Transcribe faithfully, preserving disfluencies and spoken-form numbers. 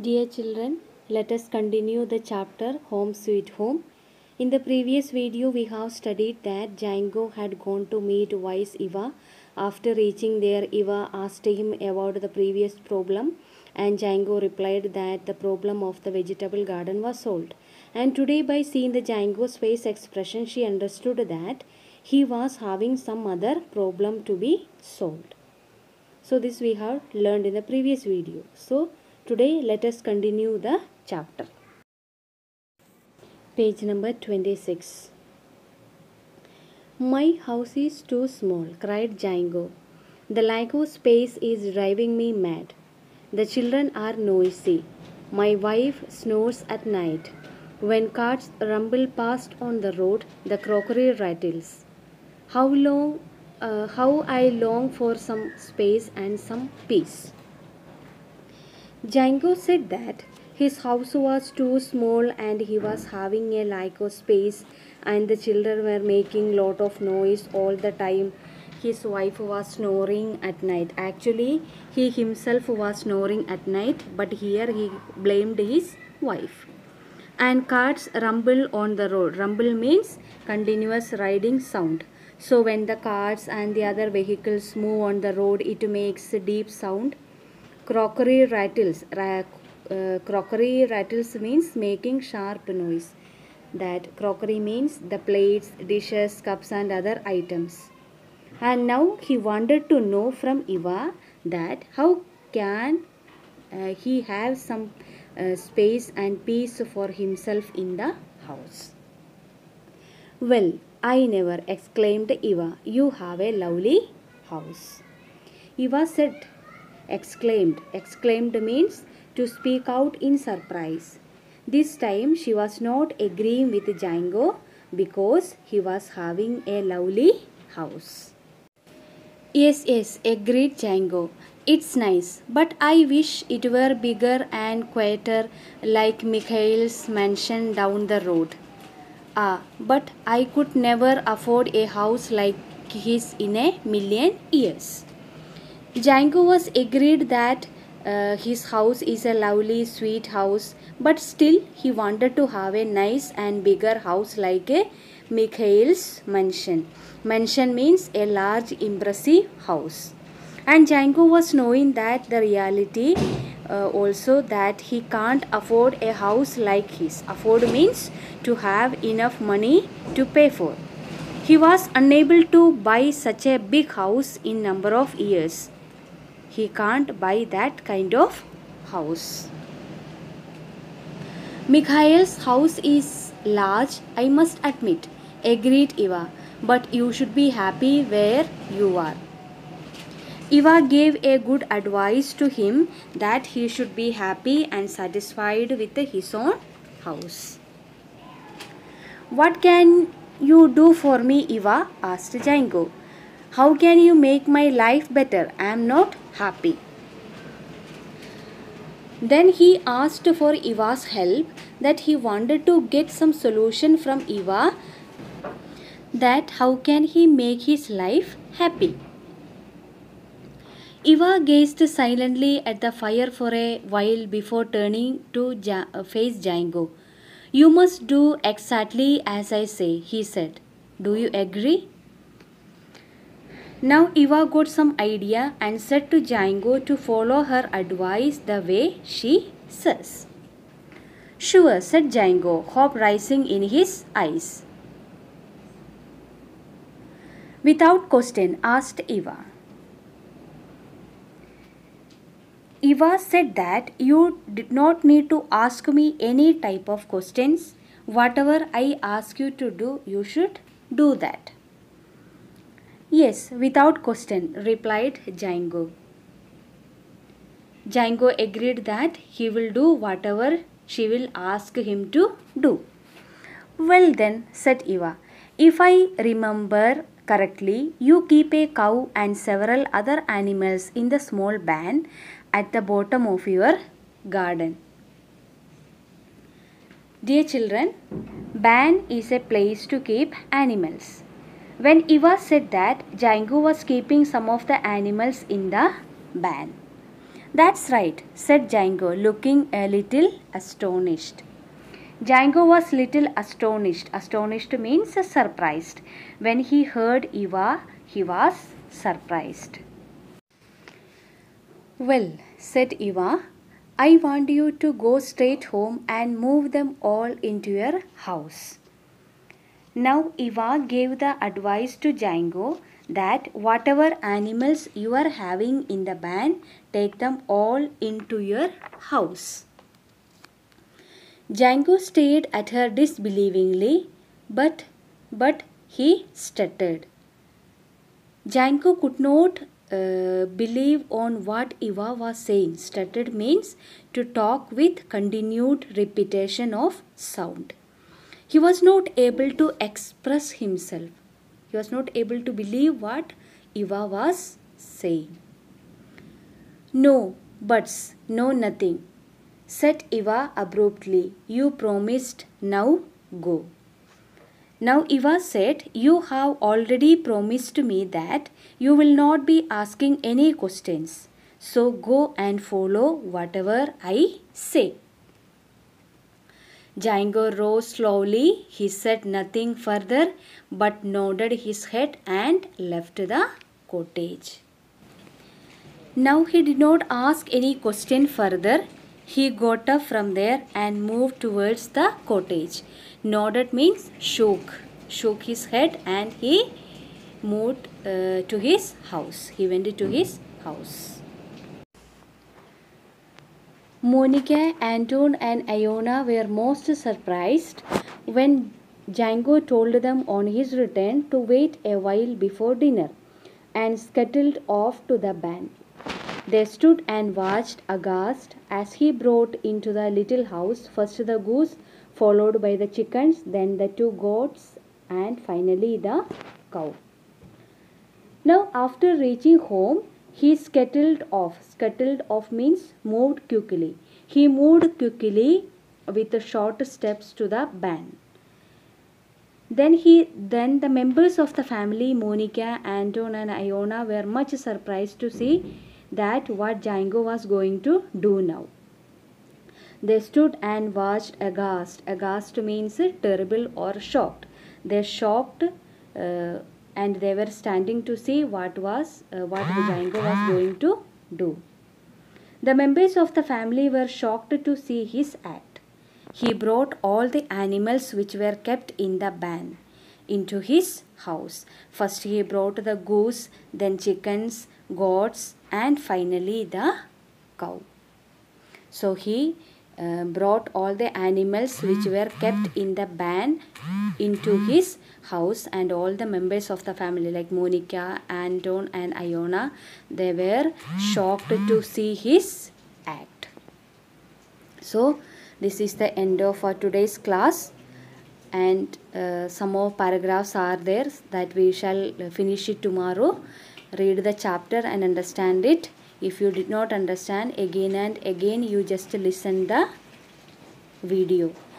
Dear children, let us continue the chapter Home Sweet Home. In the previous video, we have studied that Django had gone to meet wise Eva. After reaching there, Eva asked him about the previous problem, and Django replied that the problem of the vegetable garden was solved. And today, by seeing the Django's face expression, she understood that he was having some other problem to be solved. So this we have learned in the previous video. So today let us continue the chapter. Page number twenty-six. My house is too small, cried Django. The lack of space is driving me mad. The children are noisy. My wife snores at night. When carts rumble past on the road, the crockery rattles. How long, uh, how I long for some space and some peace. Django said that his house was too small and he was having a lack of space, and the children were making lot of noise all the time. His wife was snoring at night. Actually, he himself was snoring at night, but here he blamed his wife. And carts rumble on the road. Rumble means continuous riding sound. So when the carts and the other vehicles move on the road, it makes a deep sound. Crockery rattles. Ra- uh, crockery rattles means making sharp noise. That crockery means the plates, dishes, cups and other items. And now he wanted to know from Eva that how can uh, he have some uh, space and peace for himself in the house. Well, I never, exclaimed Eva. You have a lovely house. Eva said, exclaimed. Exclaimed means to speak out in surprise. This time she was not agreeing with Django because he was having a lovely house. Yes, yes, agreed Django. It's nice, but I wish it were bigger and quieter like Mikhail's mansion down the road. Ah, but I could never afford a house like his in a million years. Django was agreed that uh, his house is a lovely, sweet house, but still he wanted to have a nice and bigger house like a Mikhail's mansion. Mansion means a large, impressive house. And Django was knowing that the reality uh, also that he can't afford a house like his. Afford means to have enough money to pay for. He was unable to buy such a big house in number of years. He can't buy that kind of house. Mikhail's house is large, I must admit, agreed Eva, but you should be happy where you are. Eva gave a good advice to him that he should be happy and satisfied with his own house. What can you do for me, Eva? Asked Django. How can you make my life better? I am not happy. Then he asked for Eva's help, that he wanted to get some solution from Eva, that how can he make his life happy. Eva gazed silently at the fire for a while before turning to ja- face Django. You must do exactly as I say, he said. Do you agree? Now Eva got some idea and said to Django to follow her advice the way she says. Sure, said Django, hope rising in his eyes. Without question, asked Eva. Eva said that you did not need to ask me any type of questions. Whatever I ask you to do, you should do that. Yes, without question, replied Django. Django agreed that he will do whatever she will ask him to do. Well then, said Eva, if I remember correctly, you keep a cow and several other animals in the small barn at the bottom of your garden. Dear children, barn is a place to keep animals. When Eva said that, Django was keeping some of the animals in the barn. That's right, said Django, looking a little astonished. Django was little astonished. Astonished means surprised. When he heard Eva, he was surprised. Well, said Eva, I want you to go straight home and move them all into your house. Now Eva gave the advice to Django that whatever animals you are having in the barn, take them all into your house. Django stared at her disbelievingly, but but he stuttered. Django could not uh, believe on what Eva was saying. Stuttered means to talk with continued repetition of sound. He was not able to express himself. He was not able to believe what Eva was saying. No buts, no nothing, said Eva abruptly. You promised, now go. Now Eva said, you have already promised me that you will not be asking any questions. So go and follow whatever I say. Django rose slowly. He said nothing further but nodded his head and left the cottage. Now he did not ask any question further. He got up from there and moved towards the cottage. Nodded means shook. Shook his head and he moved uh, to his house. He went to his house. Monica, Anton and Iona were most surprised when Django told them on his return to wait a while before dinner and scuttled off to the barn. They stood and watched aghast as he brought into the little house first the goose, followed by the chickens, then the two goats and finally the cow. Now after reaching home, he scuttled off. Scuttled off means moved quickly. He moved quickly with short steps to the barn. Then he then the members of the family, Monica, Anton and Iona, were much surprised to see that what Django was going to do now. They stood and watched aghast. Aghast means terrible or shocked. They shocked uh, and they were standing to see what was uh, what Django was going to do. The members of the family were shocked to see his act. He brought all the animals which were kept in the barn into his house. First he brought the goose, then chickens, goats and finally the cow. So he uh, brought all the animals which were kept in the barn into his house, and all the members of the family like Monica, Anton and Iona, they were shocked to see his act. So this is the end of uh, today's class, and uh, some more paragraphs are there that we shall finish it tomorrow. Read the chapter and understand it. If you did not understand, again and again you just listen the video.